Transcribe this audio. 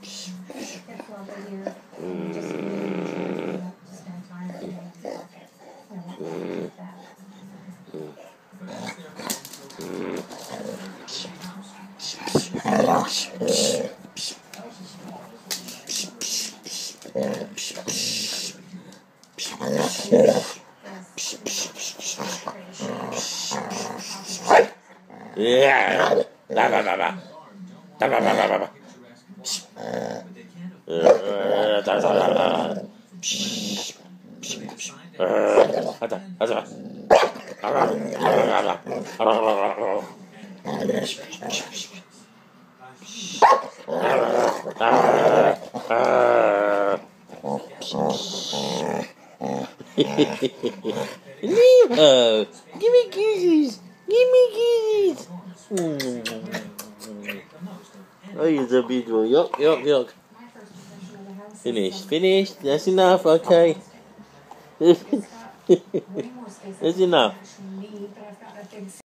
Nemo, give me kisses. Give me kisses. Oh, you're a big one. Yuck, yuck, yuck. Finished. That's enough, okay. That's enough.